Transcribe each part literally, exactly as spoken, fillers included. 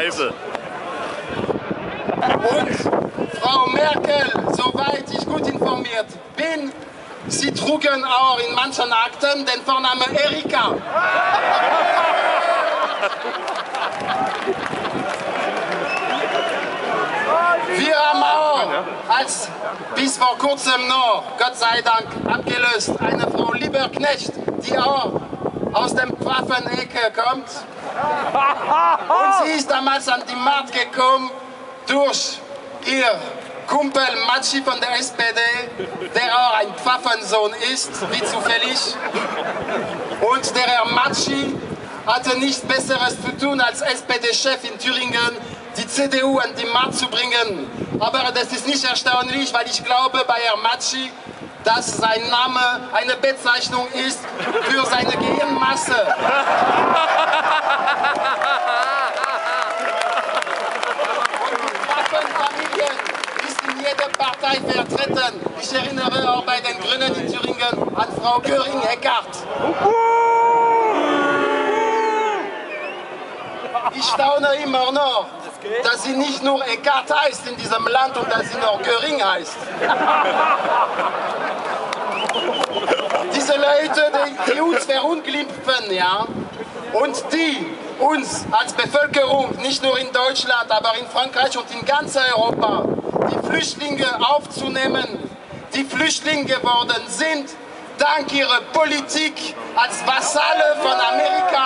Scheiße. Und Frau Merkel, soweit ich gut informiert bin, sie trugen auch in manchen Akten den Vornamen Erika. Wir haben auch, als bis vor kurzem noch, Gott sei Dank abgelöst, eine Frau Lieberknecht, die auch aus dem Pfaffen-Ecke kommt. Und sie ist damals an die Macht gekommen durch ihr Kumpel Matschi von der S P D, der auch ein Pfaffensohn ist, wie zufällig. Und der Herr Matschi hatte nichts Besseres zu tun, als S P D-Chef in Thüringen die C D U an die Macht zu bringen. Aber das ist nicht erstaunlich, weil ich glaube bei Herrn Matschi, dass sein Name eine Bezeichnung ist für seine Gehirnmasse. In jeder Partei vertreten. Ich erinnere auch bei den Grünen in Thüringen an Frau Göring-Eckardt. Ich staune immer noch, dass sie nicht nur Eckardt heißt in diesem Land und dass sie noch Göring heißt. Diese Leute, die, die uns verunglimpfen, ja, und die uns als Bevölkerung, nicht nur in Deutschland, aber in Frankreich und in ganz Europa, die Flüchtlinge aufzunehmen, die Flüchtlinge geworden sind, dank ihrer Politik als Vasalle von Amerika.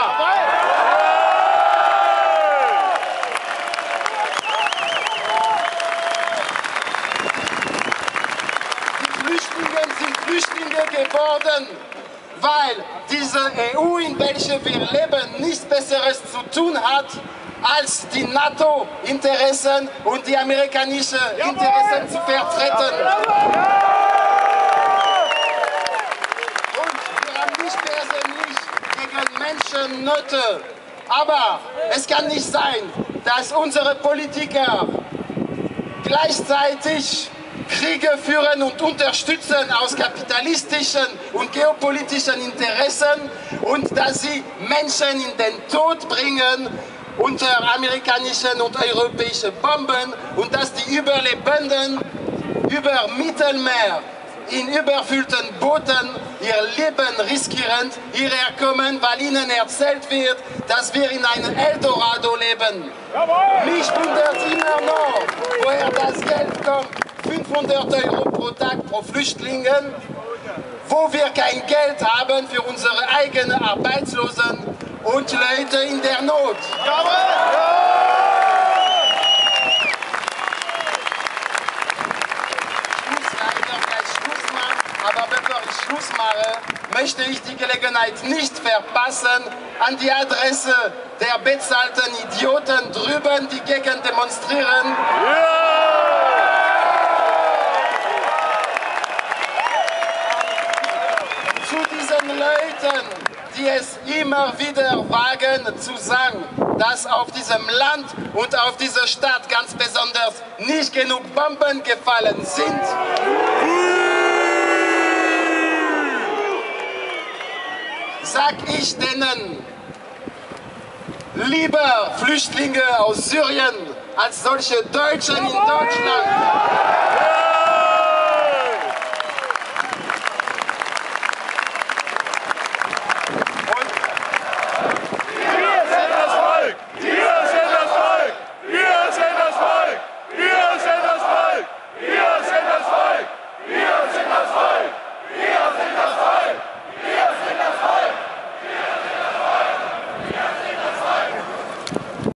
Die Flüchtlinge sind Flüchtlinge geworden, weil diese E U, in welcher wir leben, nichts Besseres zu tun hat, als die NATO-Interessen und die amerikanischen Interessen zu vertreten. Und wir haben nicht persönlich gegen Menschennöte. Aber es kann nicht sein, dass unsere Politiker gleichzeitig Kriege führen und unterstützen aus kapitalistischen und geopolitischen Interessen und dass sie Menschen in den Tod bringen unter amerikanischen und europäischen Bomben und dass die Überlebenden über Mittelmeer in überfüllten Booten ihr Leben riskieren, hierher kommen, weil ihnen erzählt wird, dass wir in einem Eldorado leben. Mich wundert immer noch, woher das Geld kommt. fünfhundert Euro pro Tag pro Flüchtlingen, wo wir kein Geld haben für unsere eigenen Arbeitslosen und Leute in der Not. Ich muss leider gleich Schluss machen, aber bevor ich Schluss mache, möchte ich die Gelegenheit nicht verpassen, an die Adresse der bezahlten Idioten drüben, die gegen demonstrieren. Zu diesen Leuten, die es immer wieder wagen zu sagen, dass auf diesem Land und auf dieser Stadt ganz besonders nicht genug Bomben gefallen sind. Sag ich denen, lieber Flüchtlinge aus Syrien als solche Deutschen in Deutschland.